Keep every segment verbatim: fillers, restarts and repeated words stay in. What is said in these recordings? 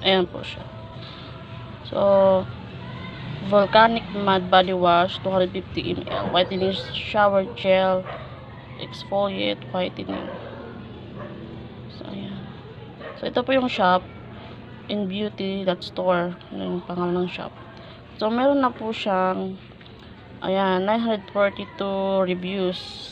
Ayan po siya. So, Volcanic Mud Body Wash, two hundred fifty milliliters. Whitening Shower Gel, Exfoliate Whitening. So, ayan. So, ito po yung shop. In Beauty, that store. Yung pangalan ng shop. So, meron na po siyang, ayan, nine hundred forty-two reviews.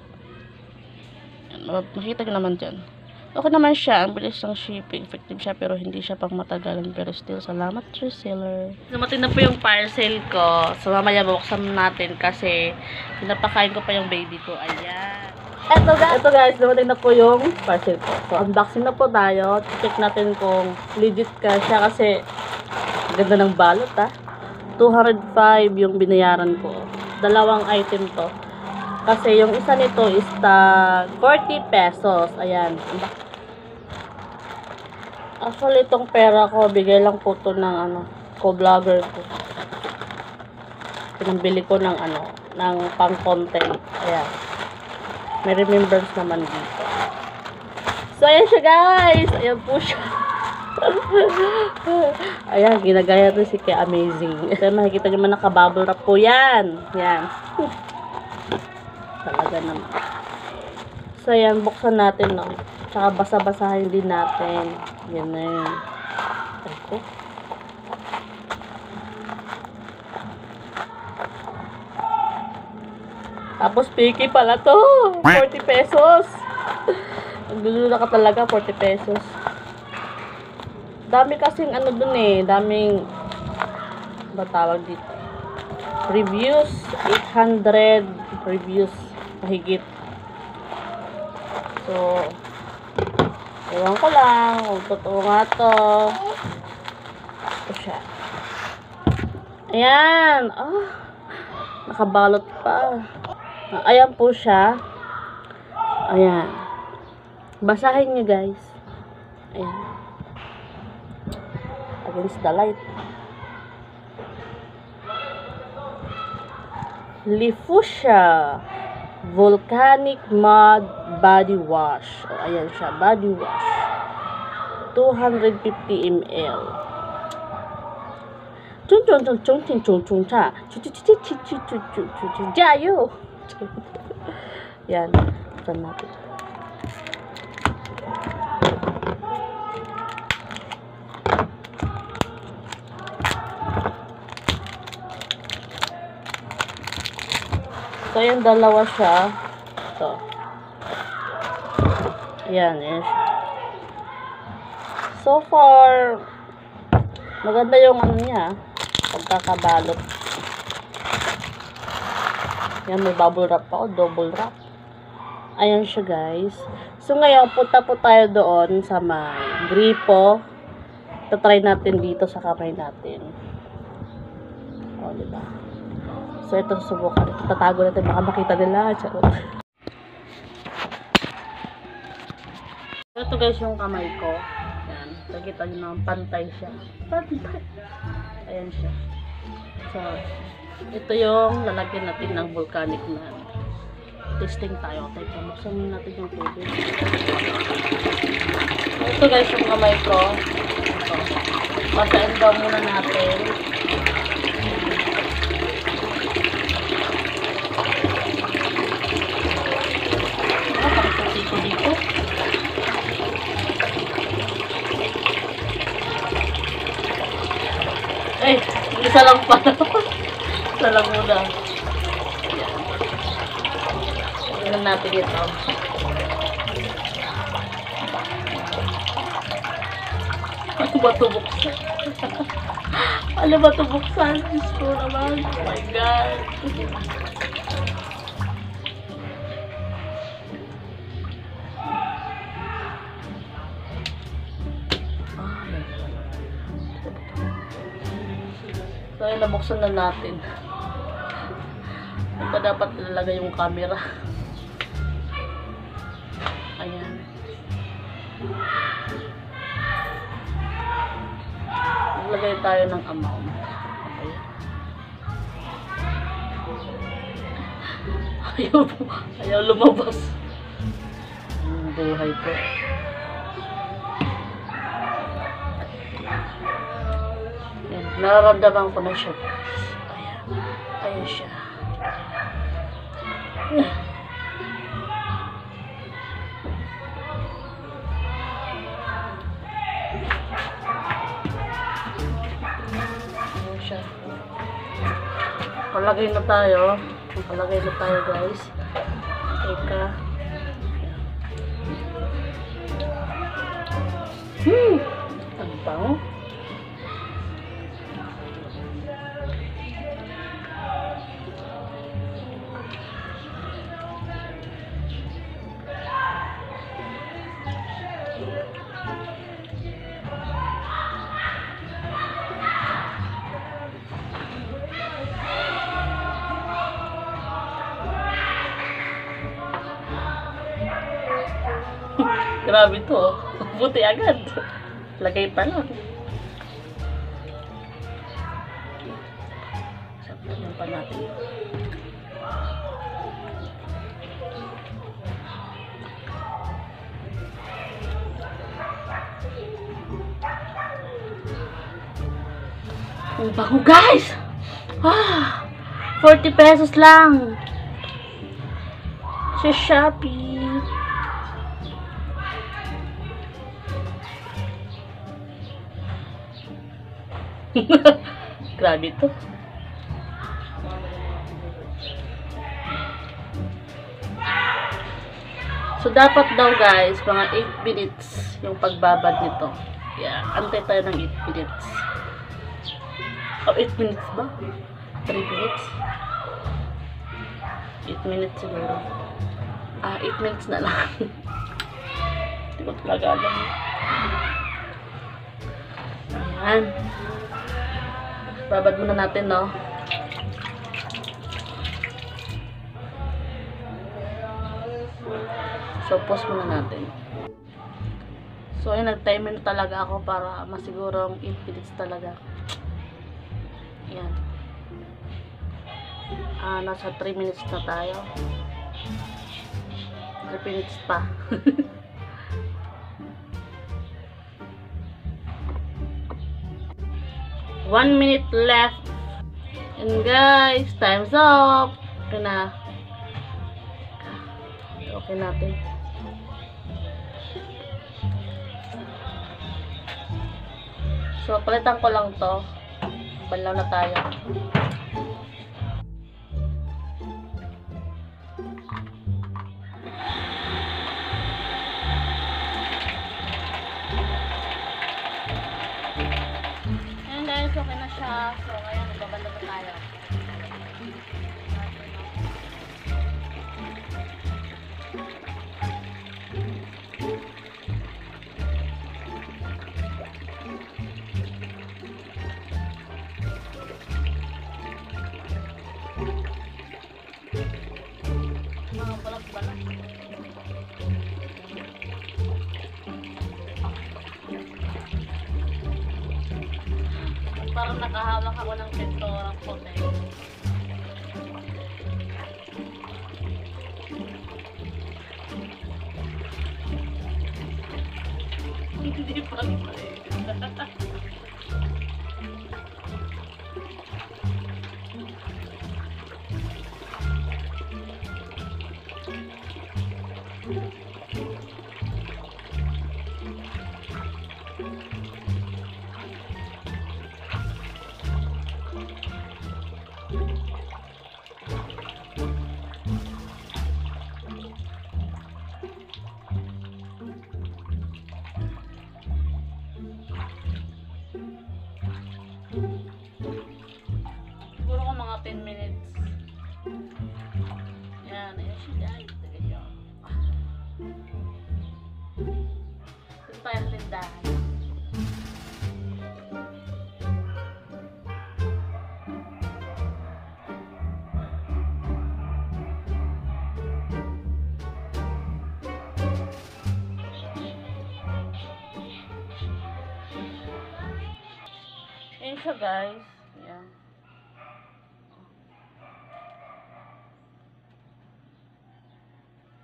Ayan, makita nyo naman dyan. Okay naman siya. Ang bilis ng shipping. Effective siya, pero hindi siya pang matagalan. Pero still, salamat, reseller. Dumating na po yung parcel ko. So, mamaya buksan natin kasi pinapakain ko pa yung baby ko. Ayan. Eto guys, Eto guys, dumating na po yung parcel ko. So, unboxing na po tayo. Check natin kung legit ka siya kasi ganda ng balot, ha. two hundred five yung binayaran ko. Dalawang item to. Kasi yung isa nito is ta forty pesos. Ayan. Actually, itong pera ko, bigay lang po to ng ano, co-vlogger ko. Pinambili ko ng ano, ng pang-content. Ayan. May remembrance naman dito. So, ayan siya guys. Ayan po siya. Ayan, ginagaya to si Kay Amazing. So, makikita nyo man nakabubble wrap po yan. Yan. Talaga naman. So, ayan, buksan natin, no. Tsaka basa-basahin din natin. Yan na yun. Okay. Tapos, picky pala to. forty pesos. Naglulula ka talaga, forty pesos. Dami kasing ano dun eh. Daming, ba tawag dito? Reviews. eight hundred reviews. Mahigit. So, ewan ko lang kung totoo nga to. Ito siya. Ayan. Oh, nakabalot pa. Ayan po siya. Ayan. Basahin nyo guys. Ayan. Against the light. Lifusia Volcanic Mud Body Wash. O, ayan siya. Body wash. two hundred fifty milliliters. Chung chung chung chung chung chung chung cha. Chu chu chu chu chu chu chu chu chu chu. Jayo. Yan. Buksan natin. So, yung dalawa siya. Ito. Yan, yan siya. So far, maganda yung ano niya. Pagkakabalot. Yan, may bubble wrap pa o. Double wrap. Ayan siya, guys. So, ngayon, punta po tayo doon sa may gripo. Tatry natin dito sa kamay natin. O, diba? So, ito susubukan. Tatago natin. Baka makita nila. Charot. Ito guys yung kamay ko. Ayan. Nakikita nyo naman. Pantay siya. Pantay. Ayan siya. So, ito yung lalagyan natin ng volcanic na testing tayo. Tayo pamuksan natin yung tubig. Ito guys yung kamay ko. Ito. Basahin daw muna natin. Eh, isa lang pala. Isa lang muna. Tingnan natin ito. Ano ba ito buksan? Ano ba ito buksan? Diyos ko naman. Oh my God. So, ayun, nabuksan na natin. Ito dapat ilalagay yung camera. Ayan. Maglagay tayo ng amount. Okay. Ayaw, ayaw lumabas. Ang buhay ko. Nararamdaman ko na siya. Ayan. Ayan siya. Ayan siya. Nakalagay na tayo. Nakalagay na tayo, guys. Teka. Hmm. Ang bango. Grabe to. Buti agad. Lagay pa lang. Sabihin pa natin. Ang bango, guys! Ah, forty pesos lang. Sa Shopee. Grabe to. So, dapat daw, guys, mga eight minutes yung pagbabad nito. Yeah, antay tayo ng eight minutes. Oh, eight minutes ba? three minutes? eight minutes siguro. Ah, eight minutes na lang. Hindi ko talaga alam. Ayan. Babad muna natin, no? So, pause muna natin. So, ayun, nag-timer na talaga ako para masigurong eight minutes talaga. Ayan. Ah, nasa three minutes na tayo. three minutes pa. One minute left. And guys, time's up. Okay na. Okay natin. So, palitan ko lang to. Banlaw na tayo. Okay na siya. So, ngayon, nagbabanda pa tayo. Mga balak-balak. Parang nakahawak ako ng pintorang puti. Hindi pa rin. Siguro ko mga ten minutes. Yan, ayan siya. Ito tayo ang tindahan. Ayan siya, guys. Ayan.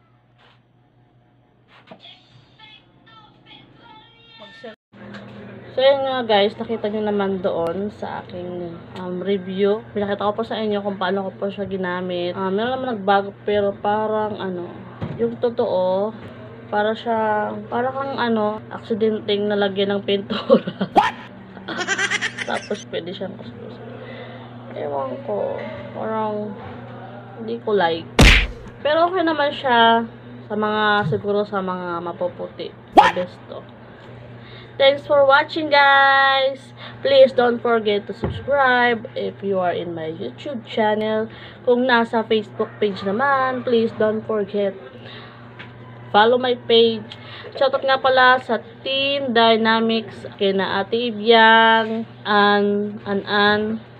Mag-sell. So, yun nga guys, nakita nyo naman doon sa aking um, review. Pinakita ko po sa inyo kung paano ko po siya ginamit. Um, meron naman nagbago, pero parang ano, yung totoo, para siya, para kang ano, aksidenteng nalagyan ng pintura. Tapos pwede siyang kuskus. Ewan ko, parang hindi ko like. Pero okay naman siya sa mga, siguro sa mga mapuputi. The best to. Thanks for watching, guys. Please don't forget to subscribe if you are in my YouTube channel. Kung nasa Facebook page naman, please don't forget follow my page. Shoutout nga pala sa Team Dynamics, kina Ate Ibiang, An, An, An,